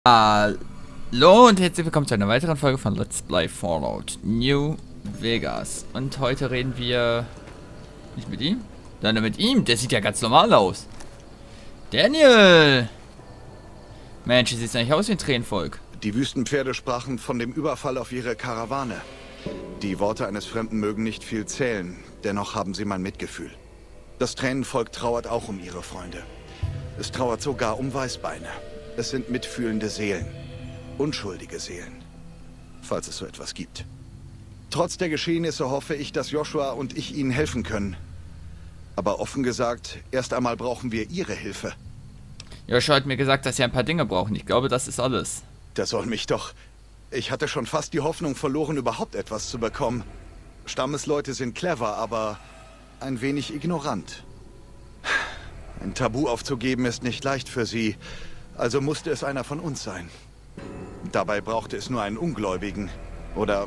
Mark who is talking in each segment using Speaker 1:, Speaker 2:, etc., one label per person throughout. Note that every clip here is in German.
Speaker 1: Hallo und herzlich willkommen zu einer weiteren Folge von Let's Play Fallout New Vegas. Und heute reden wir nicht mit ihm, sondern mit ihm. Der sieht ja ganz normal aus. Daniel! Mensch, du siehst eigentlich aus wie ein Tränenvolk.
Speaker 2: Die Wüstenpferde sprachen von dem Überfall auf ihre Karawane. Die Worte eines Fremden mögen nicht viel zählen, dennoch haben sie mein Mitgefühl. Das Tränenvolk trauert auch um ihre Freunde. Es trauert sogar um Weißbeine. Es sind mitfühlende Seelen. Unschuldige Seelen. Falls es so etwas gibt. Trotz der Geschehnisse hoffe ich, dass Joshua und ich ihnen helfen können. Aber offen gesagt, erst einmal brauchen wir ihre Hilfe.
Speaker 1: Joshua hat mir gesagt, dass sie ein paar Dinge brauchen. Ich glaube, das ist alles.
Speaker 2: Das soll mich doch... Ich hatte schon fast die Hoffnung verloren, überhaupt etwas zu bekommen. Stammesleute sind clever, aber ein wenig ignorant. Ein Tabu aufzugeben ist nicht leicht für sie. Also musste es einer von uns sein. Dabei brauchte es nur einen Ungläubigen. Oder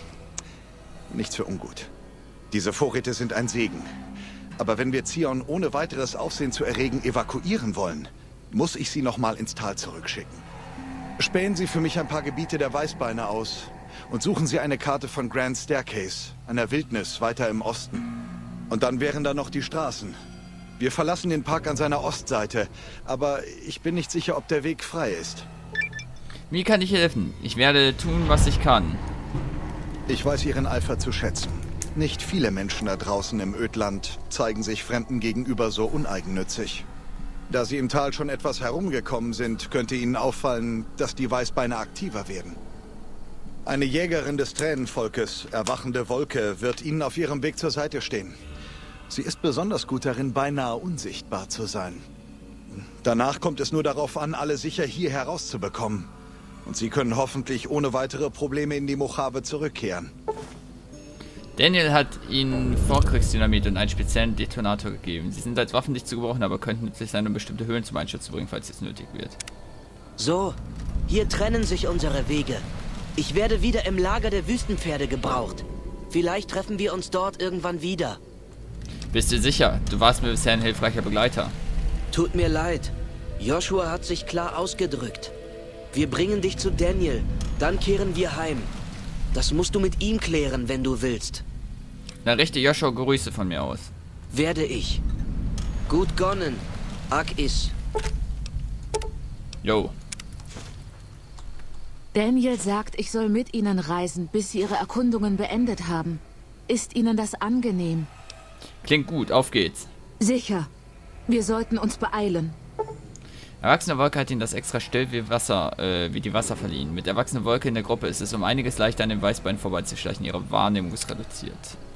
Speaker 2: nichts für ungut. Diese Vorräte sind ein Segen. Aber wenn wir Zion ohne weiteres Aufsehen zu erregen evakuieren wollen, muss ich sie nochmal ins Tal zurückschicken. Spähen Sie für mich ein paar Gebiete der Weißbeine aus und suchen Sie eine Karte von Grand Staircase, einer Wildnis weiter im Osten. Und dann wären da noch die Straßen. Wir verlassen den Park an seiner Ostseite, aber ich bin nicht sicher, ob der Weg frei ist.
Speaker 1: Wie kann ich helfen? Ich werde tun, was ich kann.
Speaker 2: Ich weiß Ihren Eifer zu schätzen. Nicht viele Menschen da draußen im Ödland zeigen sich Fremden gegenüber so uneigennützig. Da Sie im Tal schon etwas herumgekommen sind, könnte Ihnen auffallen, dass die Weißbeine aktiver werden. Eine Jägerin des Tränenvolkes, Erwachende Wolke, wird Ihnen auf Ihrem Weg zur Seite stehen. Sie ist besonders gut darin, beinahe unsichtbar zu sein. Danach kommt es nur darauf an, alle sicher hier herauszubekommen. Und Sie können hoffentlich ohne weitere Probleme in die Mojave zurückkehren.
Speaker 1: Daniel hat ihnen Vorkriegsdynamit und einen speziellen Detonator gegeben. Sie sind als Waffen nicht zu gebrauchen, aber könnten nützlich sein, um bestimmte Höhen zum Einsturz zu bringen, falls es nötig wird.
Speaker 3: So, hier trennen sich unsere Wege. Ich werde wieder im Lager der Wüstenpferde gebraucht. Vielleicht treffen wir uns dort irgendwann wieder.
Speaker 1: Bist du sicher? Du warst mir bisher ein hilfreicher Begleiter.
Speaker 3: Tut mir leid. Joshua hat sich klar ausgedrückt. Wir bringen dich zu Daniel, dann kehren wir heim. Das musst du mit ihm klären, wenn du willst.
Speaker 1: Dann richte Joshua Grüße von mir aus.
Speaker 3: Werde ich. Gut gonnen. Ak is.
Speaker 1: Jo.
Speaker 4: Daniel sagt, ich soll mit Ihnen reisen, bis Sie Ihre Erkundungen beendet haben. Ist Ihnen das angenehm?
Speaker 1: Klingt gut, auf geht's.
Speaker 4: Sicher. Wir sollten uns beeilen.
Speaker 1: Erwachsene Wolke hat ihnen das extra still wie die Wasser verliehen. Mit Erwachsene Wolke in der Gruppe ist es um einiges leichter an den Weißbeinen vorbeizuschleichen. Ihre Wahrnehmung ist reduziert.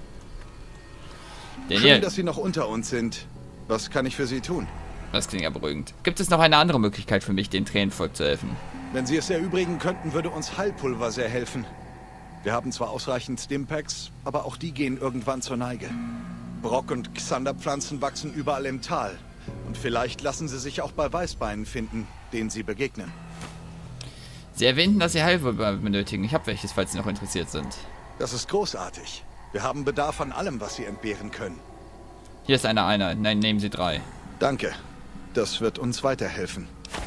Speaker 1: Daniel.
Speaker 2: Schön, dass Sie noch unter uns sind. Was kann ich für Sie tun?
Speaker 1: Das klingt ja beruhigend. Gibt es noch eine andere Möglichkeit für mich, dem Tränenvolk zu helfen?
Speaker 2: Wenn Sie es erübrigen könnten, würde uns Heilpulver sehr helfen. Wir haben zwar ausreichend Stimpaks, aber auch die gehen irgendwann zur Neige. Brock- und Xanderpflanzen wachsen überall im Tal. Und vielleicht lassen sie sich auch bei Weißbeinen finden, denen sie begegnen.
Speaker 1: Sie erwähnten, dass Sie Heilpulver benötigen. Ich habe welches, falls Sie noch interessiert sind.
Speaker 2: Das ist großartig. Wir haben Bedarf an allem, was Sie entbehren können.
Speaker 1: Hier ist eine Einheit. Nein, nehmen Sie 3.
Speaker 2: Danke. Das wird uns weiterhelfen.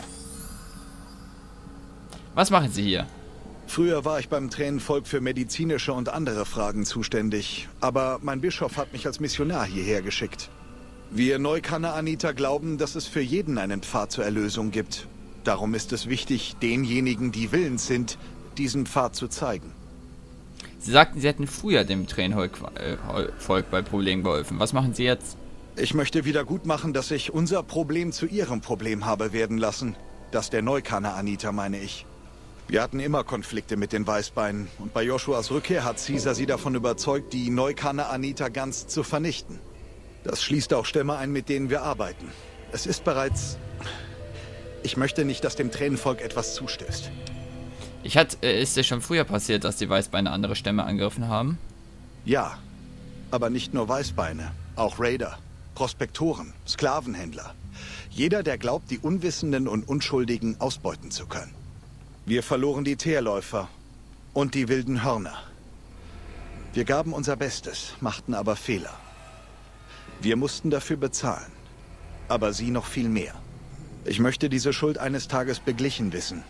Speaker 1: Was machen Sie hier?
Speaker 2: Früher war ich beim Tränenvolk für medizinische und andere Fragen zuständig. Aber mein Bischof hat mich als Missionar hierher geschickt. Wir Neukanaaniter glauben, dass es für jeden einen Pfad zur Erlösung gibt. Darum ist es wichtig, denjenigen, die willens sind, diesen Pfad zu zeigen.
Speaker 1: Sie sagten, Sie hätten früher dem Tränenvolk bei Problemen geholfen. Was machen Sie jetzt?
Speaker 2: Ich möchte wieder gut machen, dass ich unser Problem zu Ihrem Problem habe werden lassen. Das der Neukanaaniter, meine ich. Wir hatten immer Konflikte mit den Weißbeinen. Und bei Joshuas Rückkehr hat Caesar sie davon überzeugt, die Neukanaaniter ganz zu vernichten. Das schließt auch Stämme ein, mit denen wir arbeiten. Es ist bereits... Ich möchte nicht, dass dem Tränenvolk etwas zustößt.
Speaker 1: Ist es schon früher passiert, dass die Weißbeine andere Stämme angegriffen haben?
Speaker 2: Ja, aber nicht nur Weißbeine, auch Raider, Prospektoren, Sklavenhändler. Jeder, der glaubt, die Unwissenden und Unschuldigen ausbeuten zu können. Wir verloren die Teerläufer und die wilden Hörner. Wir gaben unser Bestes, machten aber Fehler. Wir mussten dafür bezahlen, aber Sie noch viel mehr. Ich möchte diese Schuld eines Tages beglichen wissen.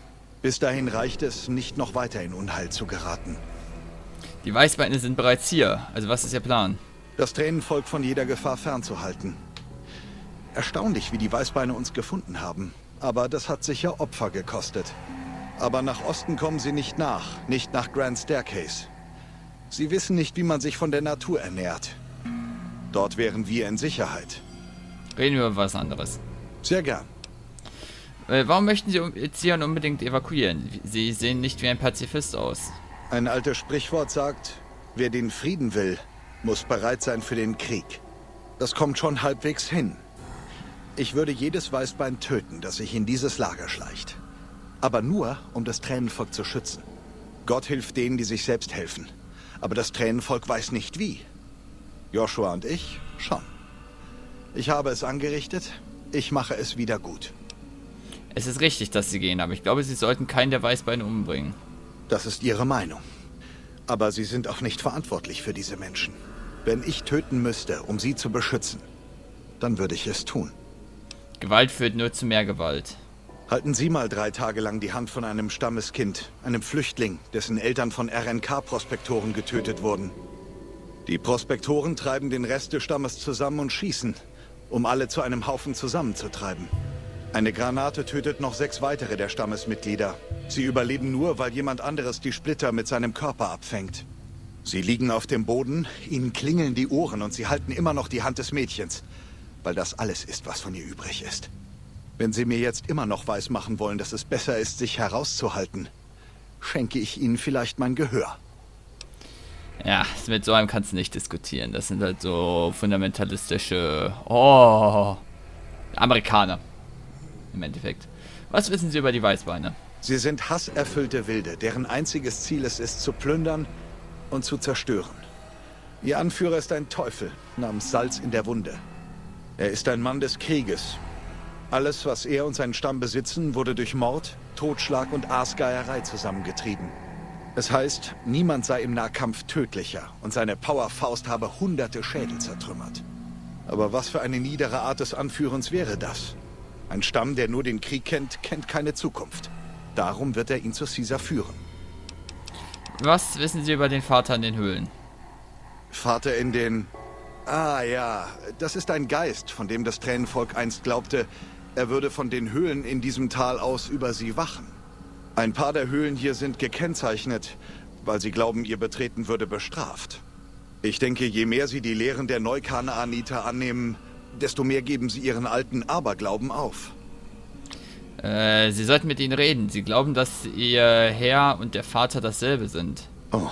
Speaker 2: Bis dahin reicht es, nicht noch weiter in Unheil zu geraten.
Speaker 1: Die Weißbeine sind bereits hier. Also was ist Ihr Plan?
Speaker 2: Das Tränenvolk von jeder Gefahr fernzuhalten. Erstaunlich, wie die Weißbeine uns gefunden haben. Aber das hat sicher Opfer gekostet. Aber nach Osten kommen sie nicht nach Grand Staircase. Sie wissen nicht, wie man sich von der Natur ernährt. Dort wären wir in Sicherheit.
Speaker 1: Reden wir über was anderes.
Speaker 2: Sehr gern.
Speaker 1: Warum möchten Sie Zion unbedingt evakuieren? Sie sehen nicht wie ein Pazifist aus.
Speaker 2: Ein altes Sprichwort sagt, wer den Frieden will, muss bereit sein für den Krieg. Das kommt schon halbwegs hin. Ich würde jedes Weißbein töten, das sich in dieses Lager schleicht. Aber nur, um das Tränenvolk zu schützen. Gott hilft denen, die sich selbst helfen. Aber das Tränenvolk weiß nicht wie. Joshua und ich schon. Ich habe es angerichtet, ich mache es wieder gut.
Speaker 1: Es ist richtig, dass Sie gehen, aber ich glaube, Sie sollten keinen der Weißbeine umbringen.
Speaker 2: Das ist Ihre Meinung. Aber Sie sind auch nicht verantwortlich für diese Menschen. Wenn ich töten müsste, um sie zu beschützen, dann würde ich es tun.
Speaker 1: Gewalt führt nur zu mehr Gewalt.
Speaker 2: Halten Sie mal 3 Tage lang die Hand von einem Stammeskind, einem Flüchtling, dessen Eltern von RNK-Prospektoren getötet wurden. Die Prospektoren treiben den Rest des Stammes zusammen und schießen, um alle zu einem Haufen zusammenzutreiben. Eine Granate tötet noch 6 weitere der Stammesmitglieder. Sie überleben nur, weil jemand anderes die Splitter mit seinem Körper abfängt. Sie liegen auf dem Boden, ihnen klingeln die Ohren und sie halten immer noch die Hand des Mädchens, weil das alles ist, was von ihr übrig ist. Wenn Sie mir jetzt immer noch weismachen wollen, dass es besser ist, sich herauszuhalten, schenke ich Ihnen vielleicht mein Gehör.
Speaker 1: Ja, mit so einem kannst du nicht diskutieren. Das sind halt so fundamentalistische... Oh, Amerikaner. Im Endeffekt. Was wissen Sie über die Weißbeine?
Speaker 2: Sie sind hasserfüllte Wilde, deren einziges Ziel es ist, zu plündern und zu zerstören. Ihr Anführer ist ein Teufel namens Salz in der Wunde. Er ist ein Mann des Krieges. Alles, was er und sein Stamm besitzen, wurde durch Mord, Totschlag und Aasgeierei zusammengetrieben. Es heißt, niemand sei im Nahkampf tödlicher und seine Powerfaust habe hunderte Schädel zertrümmert. Aber was für eine niedere Art des Anführens wäre das? Ein Stamm, der nur den Krieg kennt, kennt keine Zukunft. Darum wird er ihn zu Caesar führen.
Speaker 1: Was wissen Sie über den Vater in den Höhlen?
Speaker 2: Vater in den... Ah ja, das ist ein Geist, von dem das Tränenvolk einst glaubte, er würde von den Höhlen in diesem Tal aus über sie wachen. Ein paar der Höhlen hier sind gekennzeichnet, weil sie glauben, ihr Betreten würde bestraft. Ich denke, je mehr sie die Lehren der Neukanaaniter annehmen, desto mehr geben sie ihren alten Aberglauben auf.
Speaker 1: Sie sollten mit ihnen reden. Sie glauben, dass ihr Herr und der Vater dasselbe sind.
Speaker 2: Oh.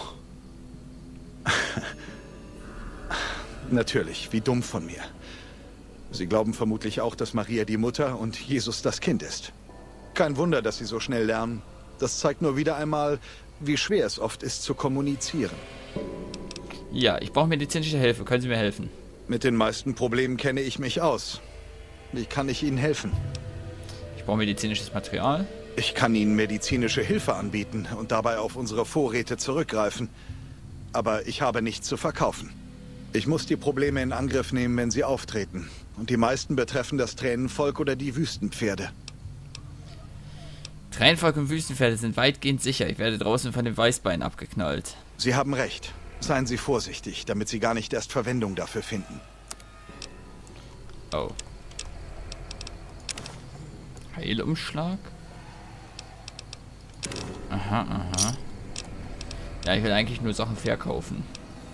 Speaker 2: Natürlich, wie dumm von mir. Sie glauben vermutlich auch, dass Maria die Mutter und Jesus das Kind ist. Kein Wunder, dass sie so schnell lernen. Das zeigt nur wieder einmal, wie schwer es oft ist, zu kommunizieren.
Speaker 1: Ja, ich brauche medizinische Hilfe. Können Sie mir helfen?
Speaker 2: Mit den meisten Problemen kenne ich mich aus. Wie kann ich Ihnen helfen?
Speaker 1: Ich brauche medizinisches Material.
Speaker 2: Ich kann Ihnen medizinische Hilfe anbieten und dabei auf unsere Vorräte zurückgreifen. Aber ich habe nichts zu verkaufen. Ich muss die Probleme in Angriff nehmen, wenn sie auftreten. Und die meisten betreffen das Tränenvolk oder die Wüstenpferde.
Speaker 1: Tränenvolk und Wüstenpferde sind weitgehend sicher. Ich werde draußen von dem Weißbein abgeknallt.
Speaker 2: Sie haben recht. Seien Sie vorsichtig, damit Sie gar nicht erst Verwendung dafür finden.
Speaker 1: Oh. Heilumschlag? Aha, aha. Ja, ich will eigentlich nur Sachen verkaufen.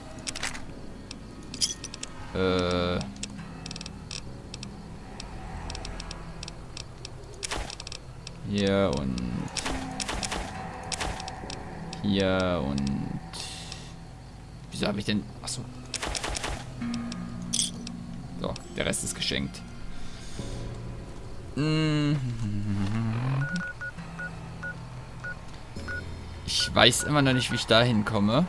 Speaker 1: Hier und... Hier und... Wieso habe ich denn... Achso. So, der Rest ist geschenkt. Ich weiß immer noch nicht, wie ich da hinkomme.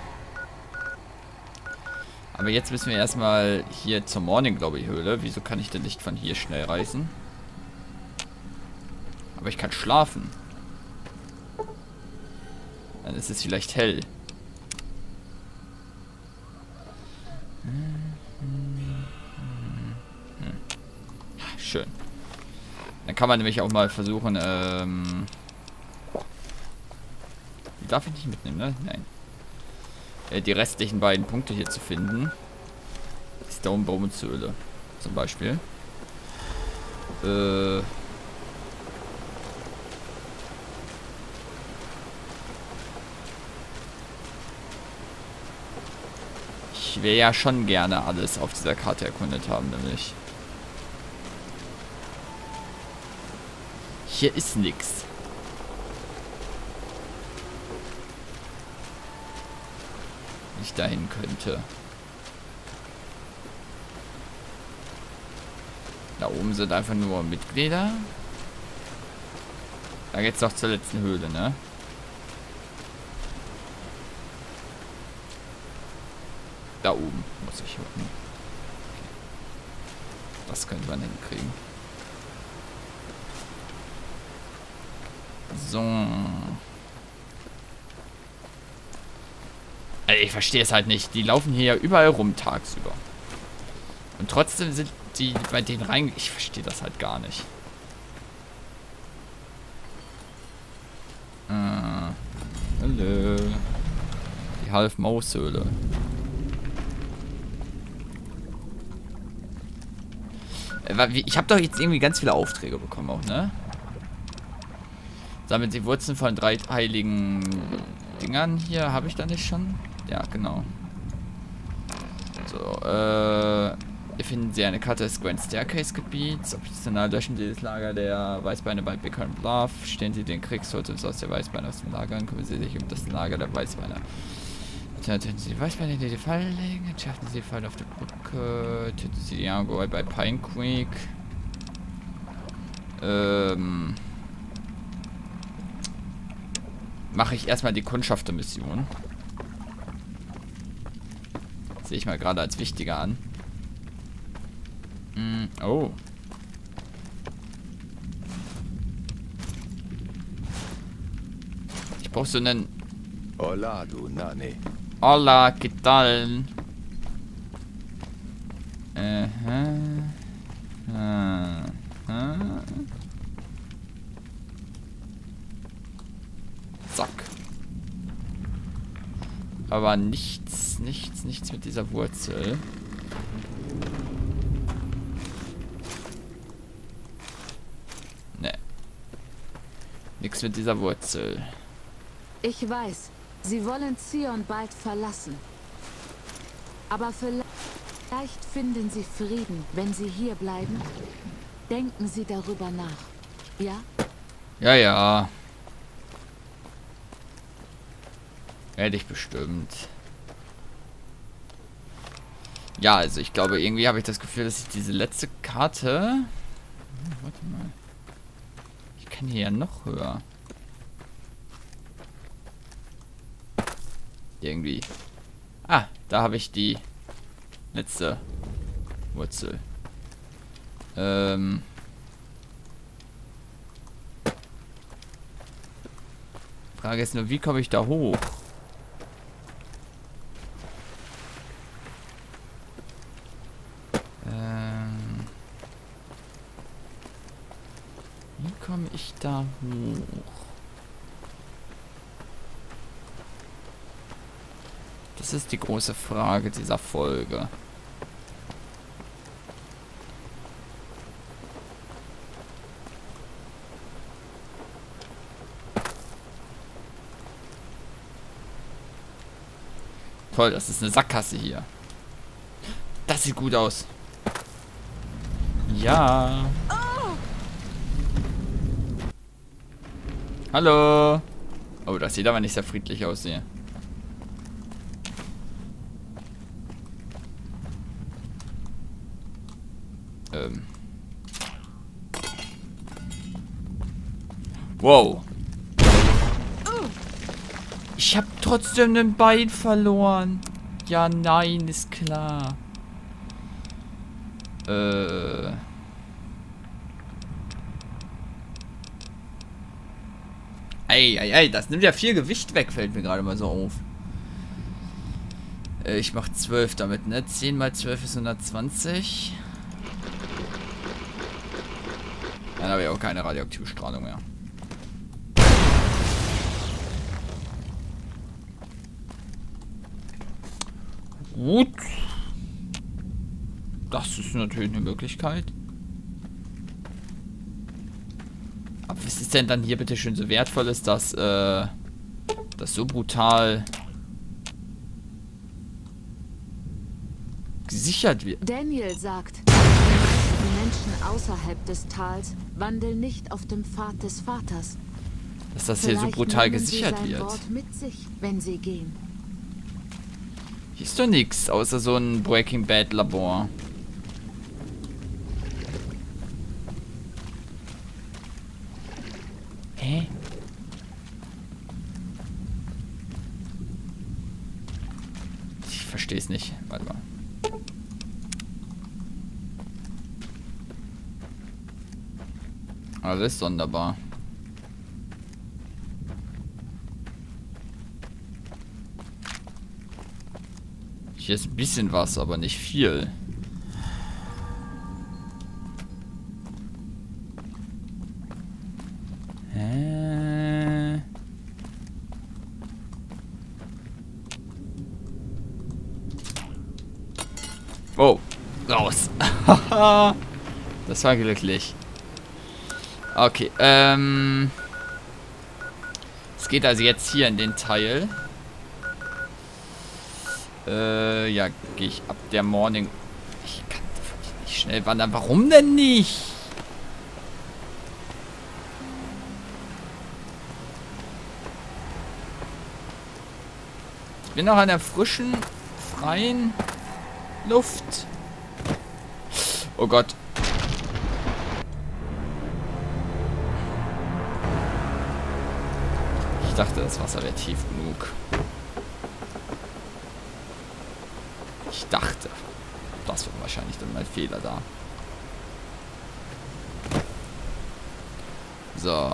Speaker 1: Aber jetzt müssen wir erstmal hier zur Morning Glory Höhle. Wieso kann ich denn nicht von hier schnell reisen? Aber ich kann schlafen. Dann ist es vielleicht hell. Schön. Dann kann man nämlich auch mal versuchen, darf ich nicht mitnehmen, ne? Nein. Die restlichen beiden Punkte hier zu finden. Stone-Baumzöhle zum Beispiel. Ich will ja schon gerne alles auf dieser Karte erkundet haben, nämlich. Hier ist nichts. Ich dahin könnte. Da oben sind einfach nur Mitglieder. Da geht's doch zur letzten Höhle, ne? Da oben muss ich hoch. Okay. Das könnte man hinkriegen. So. Also ich verstehe es halt nicht. Die laufen hier ja überall rum tagsüber. Und trotzdem sind die bei denen rein... Ich verstehe das halt gar nicht. Hallo. Die Half-Maus-Höhle. Ich habe doch jetzt irgendwie ganz viele Aufträge bekommen auch, ne? Sammelt die Wurzeln von 3 heiligen Dingern hier. Habe ich da nicht schon? Ja, genau. So, hier finden Sie eine Karte des Grand Staircase Gebiets. Optional löschen Sie das Lager der Weißbeine bei Bickern Bluff. Stehen Sie den Kriegstotems aus der Weißbeine aus dem Lager und kümmern Sie sich um das Lager der Weißbeine. Töten Sie die Weißbeine, die Falle legen. Entschärfen Sie die Falle auf der Brücke. Töten Sie die Argoi bei Pine Creek. Mache ich erstmal die Kundschafter-Mission. Sehe ich mal gerade als wichtiger an. Oh. Ich brauche so einen...
Speaker 2: Hola, du Nane.
Speaker 1: Hola, ¿qué tal? Zack. Aber nichts mit dieser Wurzel. Ne. Nichts mit dieser Wurzel.
Speaker 4: Ich weiß, Sie wollen Zion bald verlassen. Aber vielleicht finden Sie Frieden, wenn Sie hier bleiben. Denken Sie darüber nach. Ja?
Speaker 1: Ja, ja. Hätte ich bestimmt. Ja, also ich glaube, irgendwie habe ich das Gefühl, dass ich diese letzte Karte... warte mal. Ich kann hier ja noch höher. Irgendwie. Ah, da habe ich die letzte Wurzel. Frage ist nur, wie komme ich da hoch? Wie komme ich da hoch? Das ist die große Frage dieser Folge. Toll, das ist eine Sackgasse hier. Das sieht gut aus. Ja. Hallo. Oh, das sieht aber nicht sehr friedlich aus hier. Wow. Ich habe trotzdem ein Bein verloren. Ja, nein, ist klar. Ey, das nimmt ja viel Gewicht weg, fällt mir gerade mal so auf. Ich mach 12 damit, ne? 10 mal 12 ist 120. Dann habe ich auch keine radioaktive Strahlung mehr. Gut. Das ist natürlich eine Möglichkeit. Aber was ist denn dann hier bitte schön so wertvoll ist, dass das so brutal gesichert wird?
Speaker 4: Daniel sagt, die Menschen außerhalb des Tals wandeln nicht auf dem Pfad des Vaters.
Speaker 1: Dass das hier so brutal
Speaker 4: nehmen
Speaker 1: gesichert
Speaker 4: sie sein
Speaker 1: wird.
Speaker 4: Wort mit sich, wenn sie gehen.
Speaker 1: Hier ist doch nichts, außer so ein Breaking Bad Labor. Hä? Ich verstehe es nicht. Warte mal. Alles sonderbar. Hier ist ein bisschen was, aber nicht viel. Oh, raus. Das war glücklich. Okay, es geht also jetzt hier in den Teil. Ja, gehe ich ab der Morning. Ich kann nicht schnell wandern. Warum denn nicht? Ich bin noch an der frischen, freien Luft. Oh Gott. Ich dachte, das Wasser wäre tief genug. Ich dachte. Das wird wahrscheinlich dann mein Fehler da. So.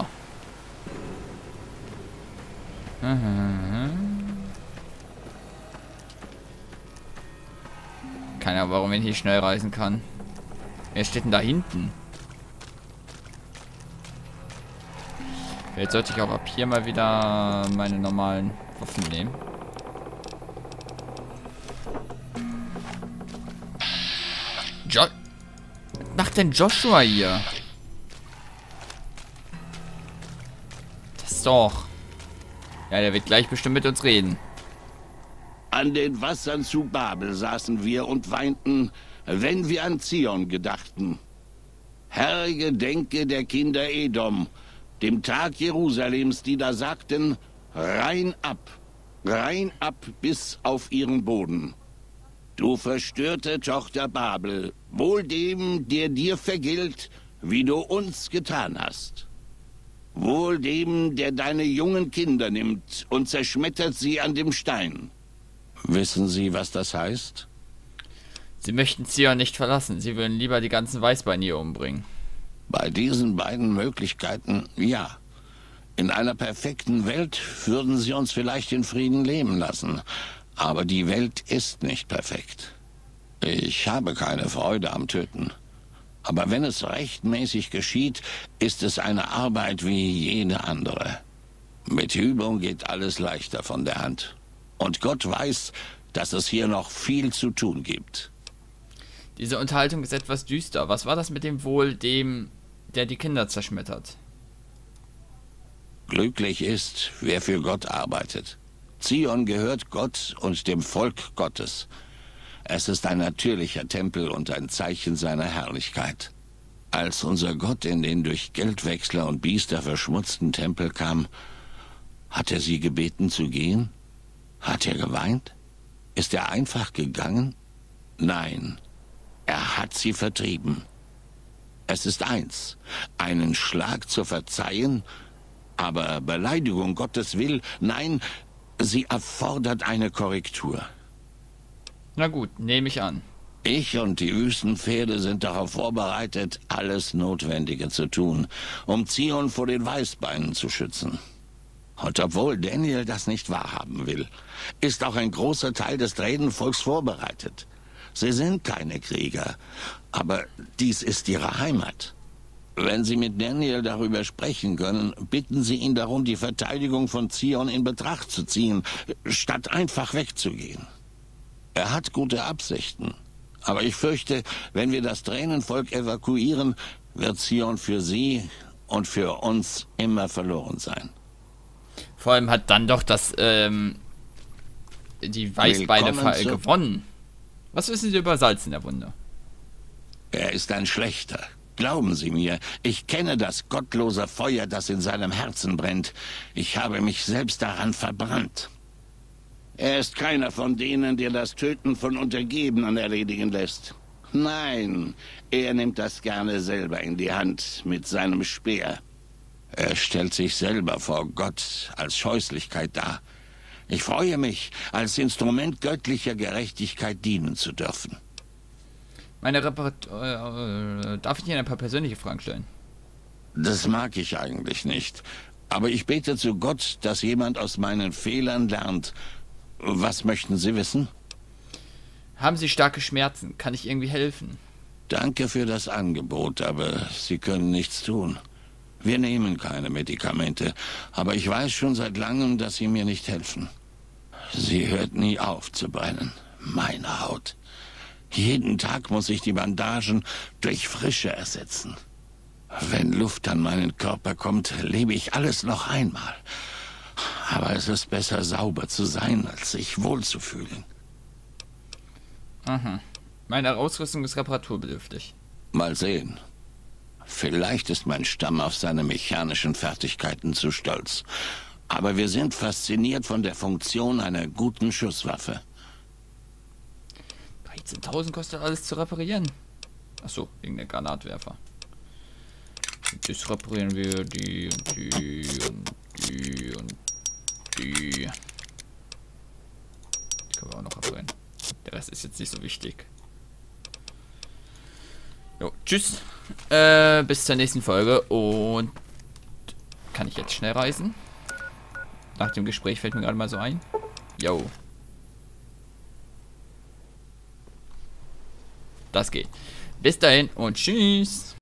Speaker 1: Keine Ahnung, warum ich hier schnell reisen kann. Wer steht denn da hinten? Jetzt sollte ich auch ab hier mal wieder meine normalen Waffen nehmen. Was macht denn Joshua hier? Das doch. Ja, der wird gleich bestimmt mit uns reden.
Speaker 5: An den Wassern zu Babel saßen wir und weinten, wenn wir an Zion gedachten. Herr, gedenke der Kinder Edom, dem Tag Jerusalems, die da sagten, rein ab bis auf ihren Boden. Du verstörte Tochter Babel, wohl dem, der dir vergilt, wie du uns getan hast. Wohl dem, der deine jungen Kinder nimmt und zerschmettert sie an dem Stein. Wissen Sie, was das heißt?
Speaker 1: Sie möchten Zion nicht verlassen. Sie würden lieber die ganzen Weißbeine hier umbringen.
Speaker 5: Bei diesen beiden Möglichkeiten, ja. In einer perfekten Welt würden sie uns vielleicht in Frieden leben lassen. Aber die Welt ist nicht perfekt. Ich habe keine Freude am Töten. Aber wenn es rechtmäßig geschieht, ist es eine Arbeit wie jede andere. Mit Übung geht alles leichter von der Hand. Und Gott weiß, dass es hier noch viel zu tun gibt.
Speaker 1: Diese Unterhaltung ist etwas düster. Was war das mit dem Wohl dem, der die Kinder zerschmettert?
Speaker 5: Glücklich ist, wer für Gott arbeitet. Zion gehört Gott und dem Volk Gottes. Es ist ein natürlicher Tempel und ein Zeichen seiner Herrlichkeit. Als unser Gott in den durch Geldwechsler und Biester verschmutzten Tempel kam, hat er sie gebeten zu gehen? Hat er geweint? Ist er einfach gegangen? Nein, er hat sie vertrieben. Es ist eins, einen Schlag zu verzeihen, aber Beleidigung Gottes will, nein, sie erfordert eine Korrektur.
Speaker 1: Na gut, nehme ich an.
Speaker 5: Ich und die Wüstenpferde sind darauf vorbereitet, alles Notwendige zu tun, um Zion vor den Weißbeinen zu schützen. Und obwohl Daniel das nicht wahrhaben will, ist auch ein großer Teil des Dränenvolks vorbereitet. Sie sind keine Krieger, aber dies ist ihre Heimat. Wenn Sie mit Daniel darüber sprechen können, bitten Sie ihn darum, die Verteidigung von Zion in Betracht zu ziehen, statt einfach wegzugehen. Er hat gute Absichten. Aber ich fürchte, wenn wir das Tränenvolk evakuieren, wird Zion für sie und für uns immer verloren sein.
Speaker 1: Vor allem hat dann doch das, die Weißbeine gewonnen. Was wissen Sie über Salz in der Wunde?
Speaker 5: Er ist ein Schlechter. Glauben Sie mir, ich kenne das gottlose Feuer, das in seinem Herzen brennt. Ich habe mich selbst daran verbrannt. Er ist keiner von denen, der das Töten von Untergebenen erledigen lässt. Nein, er nimmt das gerne selber in die Hand mit seinem Speer. Er stellt sich selber vor Gott als Scheußlichkeit dar. Ich freue mich, als Instrument göttlicher Gerechtigkeit dienen zu dürfen.
Speaker 1: Darf ich Ihnen ein paar persönliche Fragen stellen?
Speaker 5: Das mag ich eigentlich nicht. Aber ich bete zu Gott, dass jemand aus meinen Fehlern lernt. Was möchten Sie wissen?
Speaker 1: Haben Sie starke Schmerzen? Kann ich irgendwie helfen?
Speaker 5: Danke für das Angebot, aber Sie können nichts tun. Wir nehmen keine Medikamente, aber ich weiß schon seit langem, dass sie mir nicht helfen. Sie hört nie auf zu brennen, meine Haut. Jeden Tag muss ich die Bandagen durch frische ersetzen. Wenn Luft an meinen Körper kommt, lebe ich alles noch einmal. Aber es ist besser, sauber zu sein, als sich wohlzufühlen.
Speaker 1: Aha. Meine Ausrüstung ist reparaturbedürftig.
Speaker 5: Mal sehen. Vielleicht ist mein Stamm auf seine mechanischen Fertigkeiten zu stolz. Aber wir sind fasziniert von der Funktion einer guten Schusswaffe.
Speaker 1: 13.000 kostet alles zu reparieren. Achso, wegen der Granatwerfer. Das reparieren wir die und die und die und die. Die können wir auch noch reparieren. Der Rest ist jetzt nicht so wichtig. Jo, tschüss. Bis zur nächsten Folge. Und kann ich jetzt schnell reisen? Nach dem Gespräch fällt mir gerade mal so ein. Jo. Das geht. Bis dahin und tschüss.